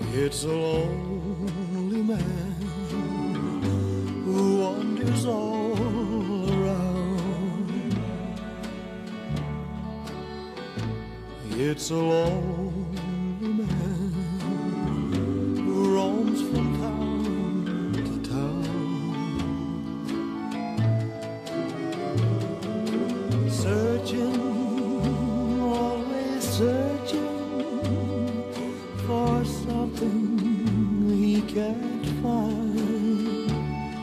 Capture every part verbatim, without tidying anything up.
It's a lonely man who wanders all around. It's a lonely man who roams from town to town, searching, always searching for something he can't find,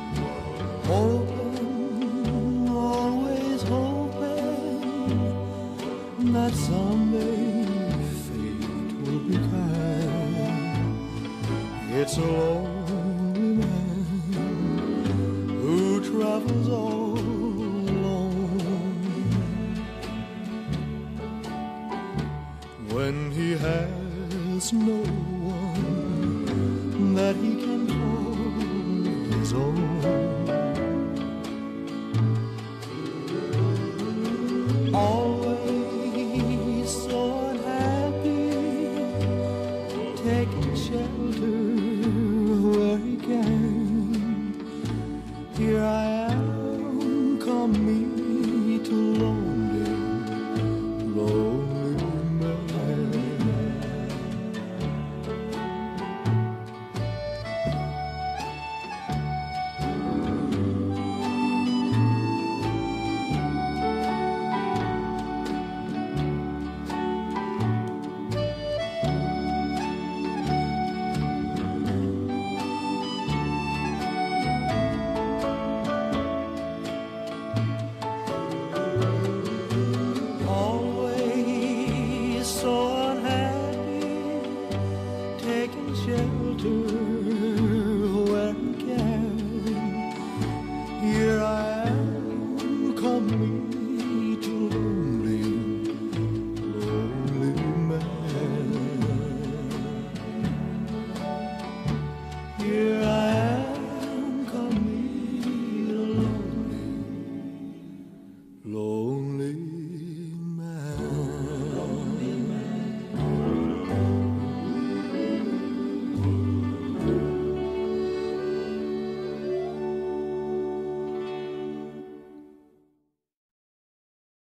hoping, always hoping that someday fate will be kind. It's a lonely man who travels all alone. When he has no one that he can call his own, all